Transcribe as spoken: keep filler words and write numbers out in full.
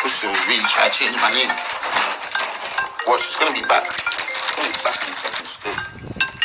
Pussy will really try to change my name. Watch, it's gonna be back. It's gonna be back in the second state.